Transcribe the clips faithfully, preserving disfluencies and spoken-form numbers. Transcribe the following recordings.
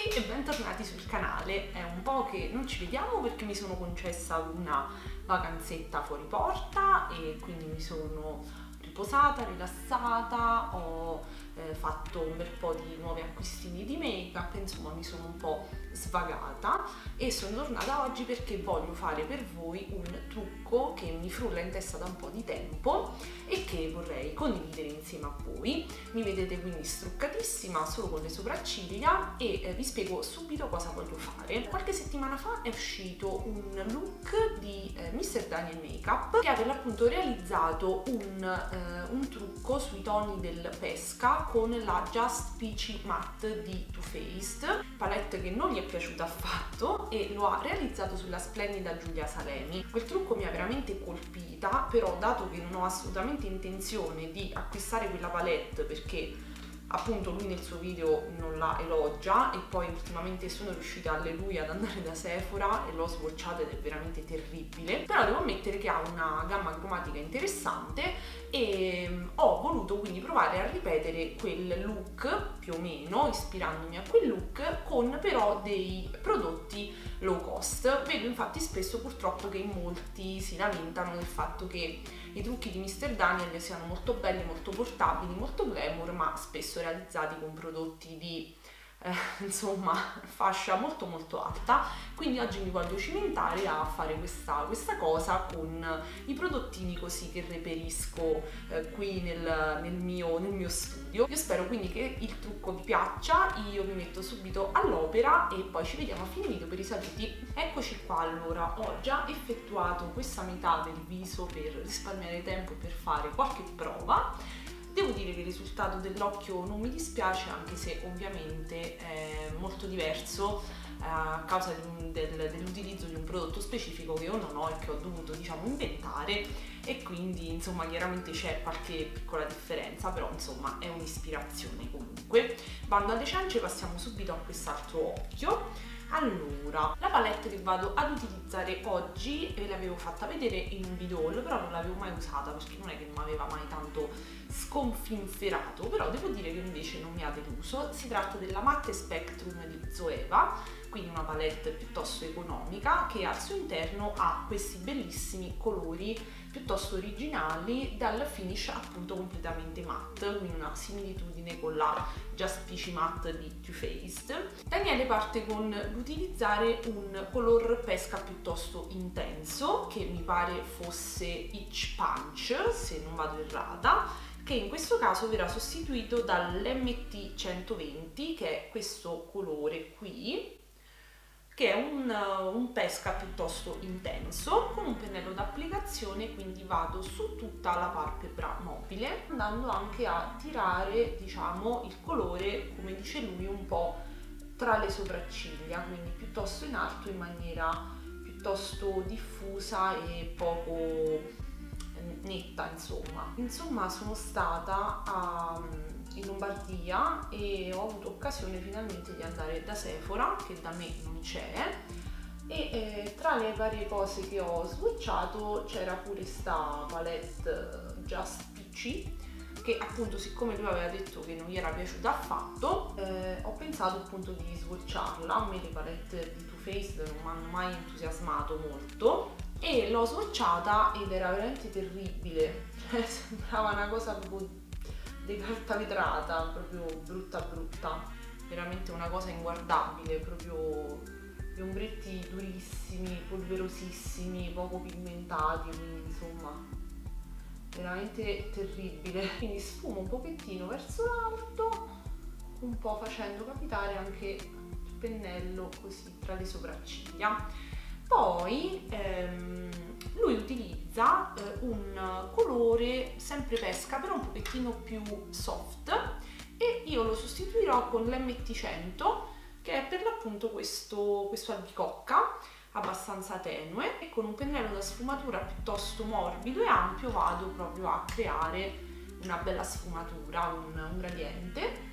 tutti e bentornati sul canale. È un po' che non ci vediamo perché mi sono concessa una vacanzetta fuori porta e quindi mi sono riposata, rilassata, ho eh, fatto un bel po' di nuovi acquistini di make up, insomma mi sono un po' svagata e sono tornata oggi perché voglio fare per voi un trucco che mi frulla in testa da un po' di tempo e che vorrei condividere insieme a voi. Mi vedete quindi struccatissima solo con le sopracciglia e eh, vi spiego subito cosa voglio fare. Qualche settimana fa è uscito un look di eh, mister Daniel Makeup che ha per l'appunto realizzato un, eh, un trucco sui toni del pesca con la Just Peachy Matte di Too Faced, palette che non gli è piaciuta affatto, e lo ha realizzato sulla splendida Giulia Salemi. Quel trucco mi ha veramente colpita, però dato che non ho assolutamente intenzione di acquistare quella palette perché appunto lui nel suo video non la elogia e poi ultimamente sono riuscita, alleluia, ad andare da Sephora e l'ho swatchata ed è veramente terribile, però devo ammettere che ha una gamma cromatica interessante e ho voluto quindi provare a ripetere quel look più o meno ispirandomi a quel look con però dei prodotti low cost. Vedo infatti spesso purtroppo che in molti si lamentano del fatto che i trucchi di mister Daniel siano molto belli, molto portabili, molto glamour, ma spesso realizzati con prodotti di eh, insomma fascia molto molto alta. Quindi oggi mi voglio cimentare a fare questa, questa cosa con i prodottini così che reperisco eh, qui nel, nel, mio, nel mio studio. Io spero quindi che il trucco vi piaccia, io mi metto subito all'opera e poi ci vediamo a fine video per i saluti. Eccoci qua. Allora, ho già effettuato questa metà del viso per risparmiare tempo per fare qualche prova. Devo dire che il risultato dell'occhio non mi dispiace, anche se ovviamente è molto diverso eh, a causa di un, del, dell'utilizzo di un prodotto specifico che io non ho e che ho dovuto, diciamo, inventare, e quindi insomma chiaramente c'è qualche piccola differenza, però insomma è un'ispirazione comunque. Bando alle ciance, passiamo subito a quest'altro occhio. Allora, la palette che vado ad utilizzare oggi ve l'avevo fatta vedere in un video haul, però non l'avevo mai usata perché non è che mi aveva mai tanto sconfinferato, però devo dire che invece non mi ha deluso. Si tratta della Matte Spectrum di Zoeva, quindi una palette piuttosto economica che al suo interno ha questi bellissimi colori piuttosto originali dal finish appunto completamente matte, quindi una similitudine con la Just Peachy Matte di Too Faced. Daniele parte con l'utilizzare un color pesca piuttosto intenso che mi pare fosse Itch Punch, se non vado errata, che in questo caso verrà sostituito dall'M T centoventi, che è questo colore qui, che è un, un pesca piuttosto intenso con un pennello d'applicazione, quindi vado su tutta la palpebra mobile andando anche a tirare, diciamo, il colore, come dice lui, un po' tra le sopracciglia, quindi piuttosto in alto in maniera piuttosto diffusa e poco netta, insomma. Insomma sono stata a, in Lombardia e ho avuto occasione finalmente di andare da Sephora, che da me non c'è, e eh, tra le varie cose che ho swatchato c'era pure sta palette Just Peachy, che appunto, siccome lui aveva detto che non gli era piaciuta affatto, eh, ho pensato appunto di swatcharla. A me le palette di Too Faced non mi hanno mai entusiasmato molto e l'ho swatchata ed era veramente terribile, cioè sembrava una cosa proprio di carta vetrata, proprio brutta brutta, veramente una cosa inguardabile, proprio gli ombretti durissimi, polverosissimi, poco pigmentati, quindi insomma veramente terribile. Quindi sfumo un pochettino verso l'alto, un po' facendo capitare anche il pennello così tra le sopracciglia. Poi ehm, lui utilizza eh, un colore sempre pesca, però un pochettino più soft, e io lo sostituirò con l'M T cento, che è per l'appunto questo, questo albicocca abbastanza tenue, e con un pennello da sfumatura piuttosto morbido e ampio vado proprio a creare una bella sfumatura, un, un gradiente.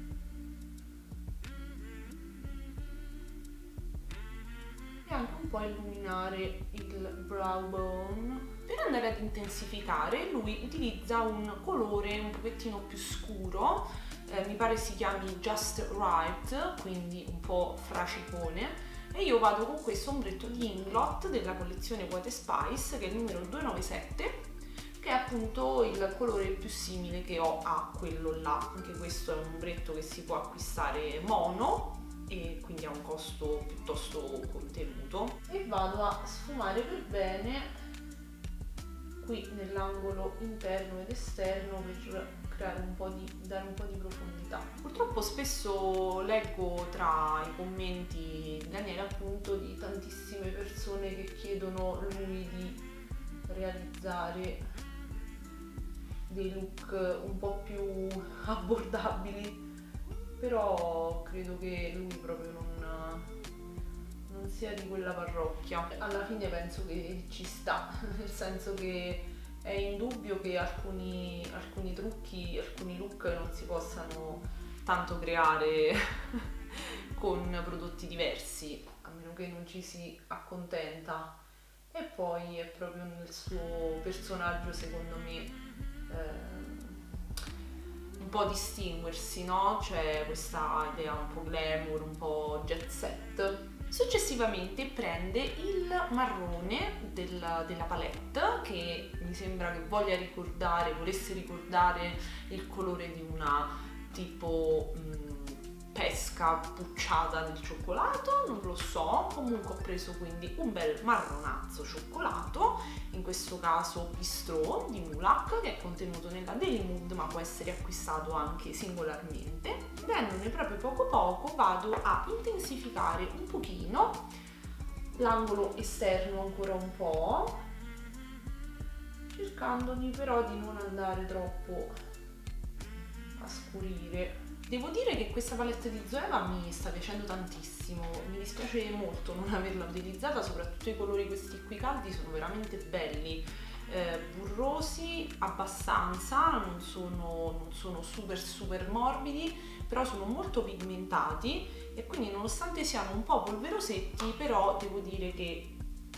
E anche un po' illuminare il brow bone. Per andare ad intensificare lui utilizza un colore un pochettino più scuro eh, mi pare si chiami Just Right, quindi un po' fracicone, e io vado con questo ombretto di Inglot della collezione White Spice, che è il numero duecentonovantasette, che è appunto il colore più simile che ho a quello là. Anche questo è un ombretto che si può acquistare mono e quindi ha un costo piuttosto contenuto, e vado a sfumare per bene qui nell'angolo interno ed esterno per creare un po' di, dare un po' di profondità. Purtroppo spesso leggo tra i commenti di Daniele appunto di tantissime persone che chiedono lui di realizzare dei look un po' più abbordabili, però credo che lui proprio non, non sia di quella parrocchia. Alla fine penso che ci sta, nel senso che è indubbio che alcuni, alcuni trucchi, alcuni look non si possano tanto creare con prodotti diversi, a meno che non ci si accontenta. E poi è proprio nel suo personaggio, secondo me, ehm, un po' distinguersi, no? C'è questa idea un po' glamour, un po' jet set. Successivamente prende il marrone del, della palette, che mi sembra che voglia ricordare, volesse ricordare il colore di una tipo mh, pesca pucciata nel cioccolato, non lo so. Comunque ho preso quindi un bel marronazzo cioccolato, in questo caso Bistrot di Mulac, che è contenuto nella Daily Mood ma può essere acquistato anche singolarmente. Prendendone proprio poco poco vado a intensificare un pochino l'angolo esterno ancora un po', cercandoli però di non andare troppo a scurire. Devo dire che questa palette di Zoeva mi sta piacendo tantissimo, mi dispiace molto non averla utilizzata, soprattutto i colori questi qui caldi sono veramente belli, eh, burrosi abbastanza, non sono, non sono super super morbidi, però sono molto pigmentati e quindi nonostante siano un po' polverosetti, però devo dire che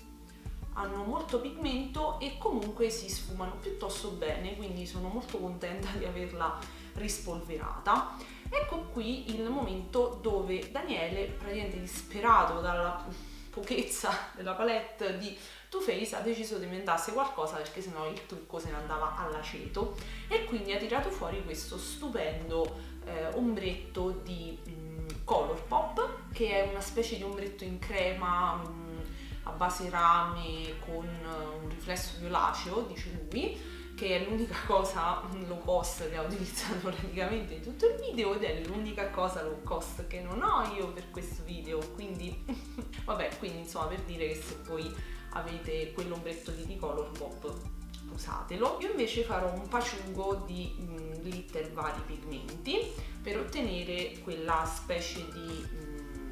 hanno molto pigmento e comunque si sfumano piuttosto bene, quindi sono molto contenta di averla rispolverata. Ecco qui il momento dove Daniele, praticamente disperato dalla pochezza della palette di Too Faced, ha deciso di inventasse qualcosa perché sennò il trucco se ne andava all'aceto, e quindi ha tirato fuori questo stupendo eh, ombretto di mh, Colourpop, che è una specie di ombretto in crema mh, a base rame con un riflesso violaceo, dice lui, che è l'unica cosa low cost che ha utilizzato praticamente in tutto il video, ed è l'unica cosa low cost che non ho io per questo video, quindi vabbè, quindi insomma, per dire che se voi avete quell'ombretto di Colourpop usatelo. Io invece farò un paciugo di mh, glitter vari pigmenti per ottenere quella specie di mh,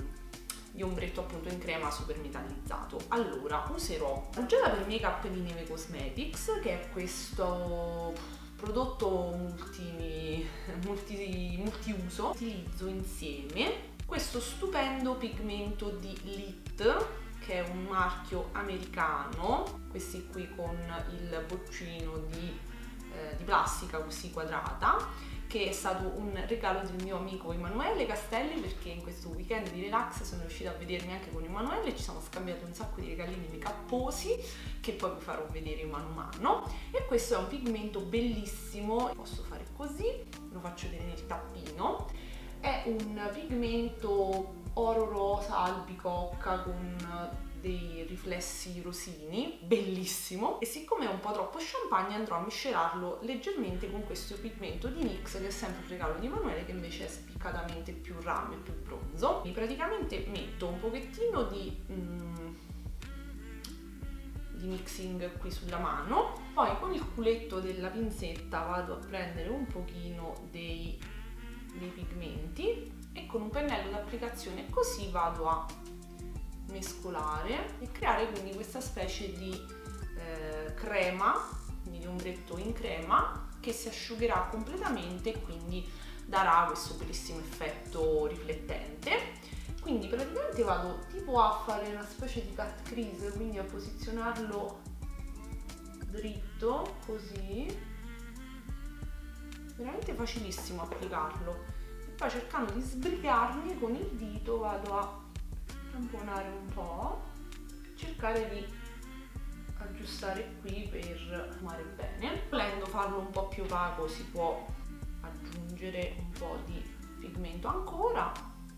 di ombretto appunto in crema super metallizzato. Allora userò ruggetta per make up di Neve Cosmetics, che è questo prodotto multi, multi, multiuso. Utilizzo insieme questo stupendo pigmento di Lit, che è un marchio americano, questi qui con il boccino di, eh, di plastica così quadrata, che è stato un regalo del mio amico Emanuele Castelli, perché in questo weekend di relax sono riuscita a vedermi anche con Emanuele, ci siamo scambiati un sacco di regalini make-upposi che poi vi farò vedere mano a mano. E questo è un pigmento bellissimo, posso fare così, lo faccio vedere nel tappino. È un pigmento oro rosa albicocca con dei riflessi rosini, bellissimo, e siccome è un po' troppo champagne andrò a miscelarlo leggermente con questo pigmento di N Y X, che è sempre un regalo di Emanuele, che invece è spiccatamente più rame, più bronzo. E praticamente metto un pochettino di, mm, di mixing qui sulla mano, poi con il culetto della pinzetta vado a prendere un pochino dei, dei pigmenti e con un pennello d'applicazione così vado a mescolare e creare quindi questa specie di eh, crema, quindi di ombretto in crema, che si asciugherà completamente e quindi darà questo bellissimo effetto riflettente. Quindi praticamente vado tipo a fare una specie di cut crease, quindi a posizionarlo dritto così, veramente facilissimo applicarlo. poi cercando di sbrigarmi con il dito vado a tamponare un po', cercare di aggiustare qui per fumare bene. Volendo farlo un po' più opaco si può aggiungere un po' di pigmento ancora.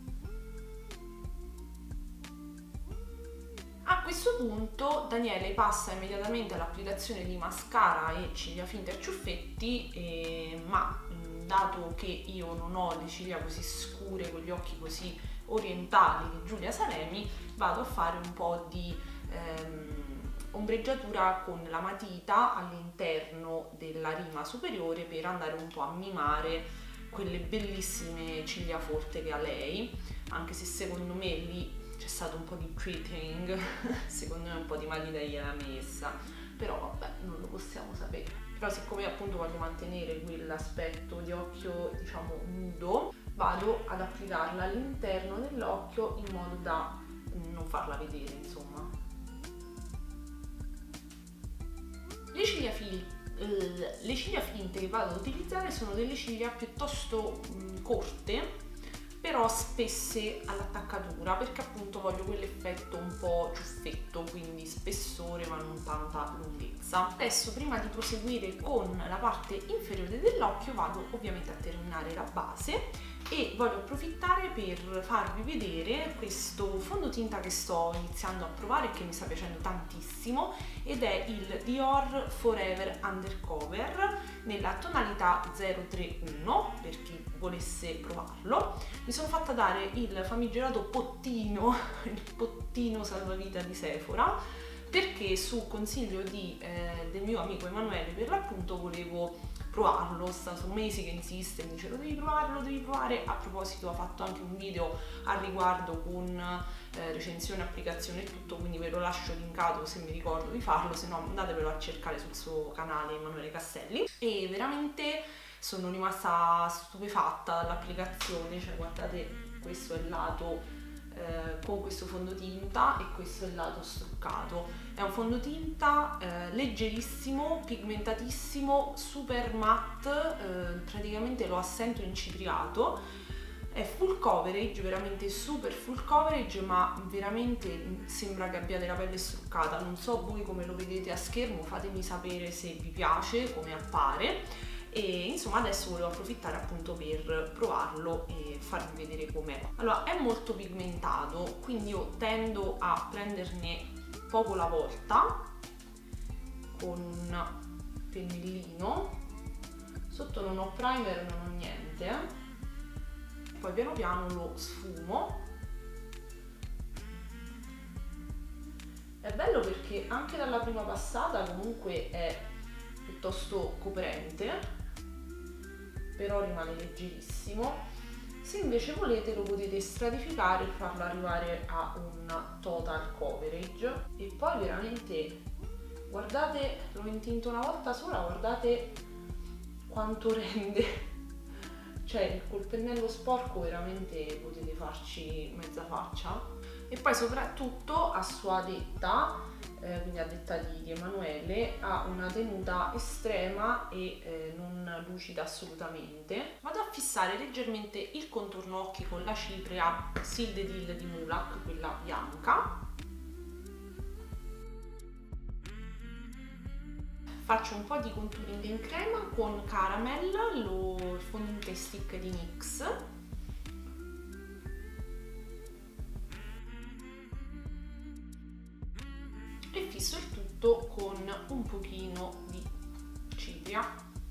A questo punto Daniele passa immediatamente all'applicazione di mascara e ciglia finte a ciuffetti, eh, ma dato che io non ho le ciglia così scure con gli occhi così orientali di Giulia Salemi, vado a fare un po' di ehm, ombreggiatura con la matita all'interno della rima superiore per andare un po' a mimare quelle bellissime ciglia forte che ha lei, anche se secondo me lì c'è stato un po' di treating, secondo me un po' di matita gliel'ha messa, però vabbè, non lo possiamo sapere. Però siccome appunto voglio mantenere quell'aspetto di occhio diciamo nudo, vado ad applicarla all'interno dell'occhio in modo da non farla vedere, insomma. Le ciglia, fil le ciglia finte che vado ad utilizzare sono delle ciglia piuttosto mh, corte, però spesse all'attaccatura, perché appunto voglio quell'effetto un po' ciuffetto, quindi spessore ma non tanta lunghezza. Adesso, prima di proseguire con la parte inferiore dell'occhio, vado ovviamente a terminare la base e voglio approfittare per farvi vedere questo fondotinta che sto iniziando a provare e che mi sta piacendo tantissimo, ed è il Dior Forever Undercover nella tonalità zero tre uno, per chi volesse provarlo. Mi sono fatta dare il famigerato pottino, il pottino salvavita di Sephora, perché su consiglio di, eh, del mio amico Emanuele, per l'appunto, volevo provarlo. Sono mesi che insiste, mi dice lo devi provare, lo devi provare. A proposito, ha fatto anche un video al riguardo con eh, recensione, applicazione e tutto, quindi ve lo lascio linkato se mi ricordo di farlo, se no andatevelo a cercare sul suo canale Emanuele Castelli. E veramente sono rimasta stupefatta dall'applicazione, cioè guardate, questo è il lato eh, con questo fondotinta e questo è il lato struccato. È un fondotinta eh, leggerissimo, pigmentatissimo, super matte, eh, praticamente lo assento incipriato, è full coverage, veramente super full coverage, ma veramente sembra che abbiate la pelle struccata. Non so voi come lo vedete a schermo, fatemi sapere se vi piace, come appare. E insomma adesso volevo approfittare appunto per provarlo e farvi vedere com'è. Allora, è molto pigmentato, quindi io tendo a prenderne poco alla volta con un pennellino. Sotto non ho primer, non ho niente, poi piano piano lo sfumo. È bello perché anche dalla prima passata comunque è piuttosto coprente, però rimane leggerissimo. Se invece volete lo potete stratificare e farlo arrivare a un total coverage. E poi veramente, guardate, l'ho intinto una volta sola, guardate quanto rende. Cioè col pennello sporco veramente potete farci mezza faccia. E poi soprattutto a sua detta, eh, quindi a detta di, di Emanuele, ha una tenuta estrema e eh, non lucida assolutamente. Vado a fissare leggermente il contorno occhi con la cipria Seal the Deal di Mulac, quella bianca. Faccio un po' di contouring in crema con Caramel, lo fondente stick di NYX. E fisso il tutto con un pochino di cipria.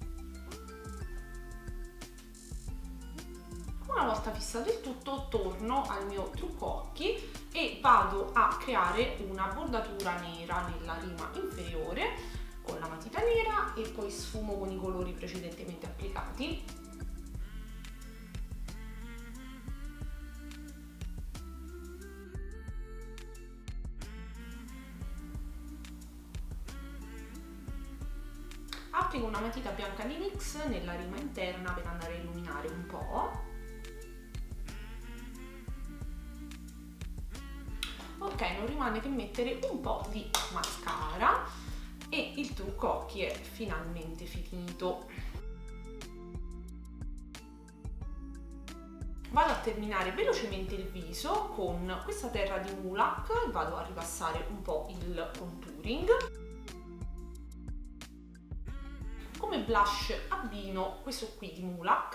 Una volta fissato il tutto, torno al mio trucco occhi e vado a creare una bordatura nera nella rima inferiore con la matita nera e poi sfumo con i colori precedentemente applicati. Applico una matita bianca di NYX nella rima interna per andare a illuminare un po'. Ok, non rimane che mettere un po' di mascara e il trucco occhi è finalmente finito. terminare velocemente il viso con questa terra di Mulac, vado a ripassare un po' il contouring. Come blush abbino questo qui di Mulac.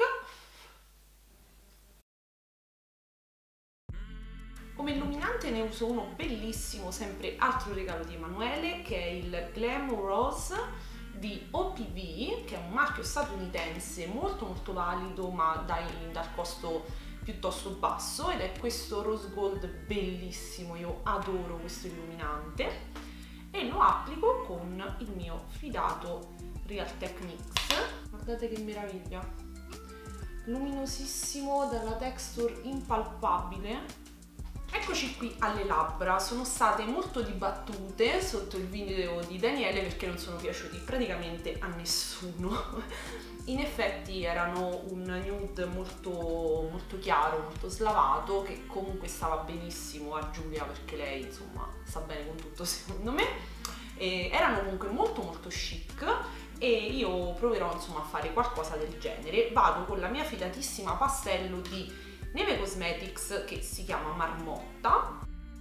Come illuminante ne uso uno bellissimo, sempre altro regalo di Emanuele, che è il Glamorous di O P V, che è un marchio statunitense molto molto valido ma dai, dal costo piuttosto basso, ed è questo rose gold bellissimo. Io adoro questo illuminante e lo applico con il mio fidato Real Techniques. Guardate che meraviglia, luminosissimo, dalla texture impalpabile. Eccoci qui alle labbra. Sono state molto dibattute sotto il video di Daniele perché non sono piaciuti praticamente a nessuno. In effetti erano un nude molto, molto chiaro, molto slavato, che comunque stava benissimo a Giulia perché lei insomma sta bene con tutto secondo me. E erano comunque molto molto chic e io proverò insomma a fare qualcosa del genere. Vado con la mia fidatissima pastello di Neve Cosmetics che si chiama Marmotta.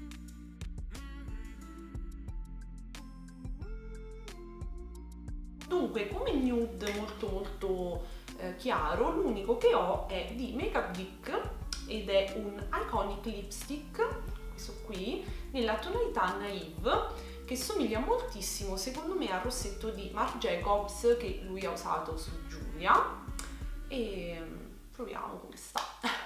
Dunque, come nude molto molto eh, chiaro, l'unico che ho è di Makeup Geek ed è un Iconic Lipstick, questo qui, nella tonalità Naive, che somiglia moltissimo secondo me al rossetto di Marc Jacobs che lui ha usato su Giulia, e proviamo come sta.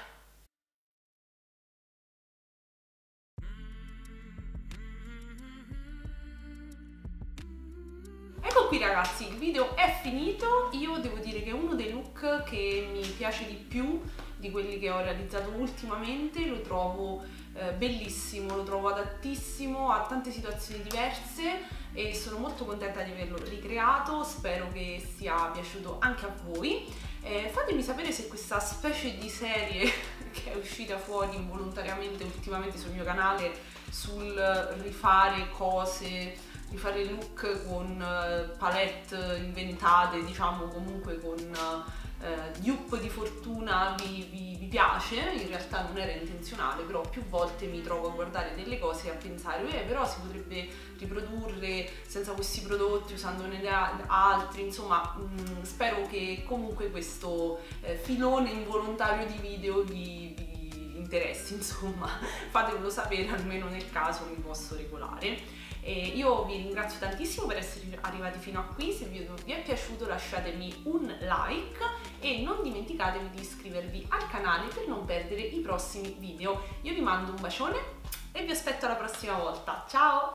Ecco qui ragazzi, il video è finito. Io devo dire che è uno dei look che mi piace di più di quelli che ho realizzato ultimamente. Lo trovo eh, bellissimo, lo trovo adattissimo a tante situazioni diverse e sono molto contenta di averlo ricreato. Spero che sia piaciuto anche a voi. Eh, fatemi sapere se questa specie di serie che è uscita fuori involontariamente ultimamente sul mio canale sul rifare cose, di fare look con uh, palette inventate, diciamo comunque con uh, dupe di fortuna, vi, vi, vi piace. In realtà non era intenzionale, però più volte mi trovo a guardare delle cose e a pensare eh, però si potrebbe riprodurre senza questi prodotti, usandone altri, insomma mh, spero che comunque questo eh, filone involontario di video vi, vi interessi, insomma fatemelo sapere, almeno nel caso mi posso regolare. E io vi ringrazio tantissimo per essere arrivati fino a qui. Se il video vi è piaciuto lasciatemi un like e non dimenticatevi di iscrivervi al canale per non perdere i prossimi video. Io vi mando un bacione e vi aspetto alla prossima volta. Ciao!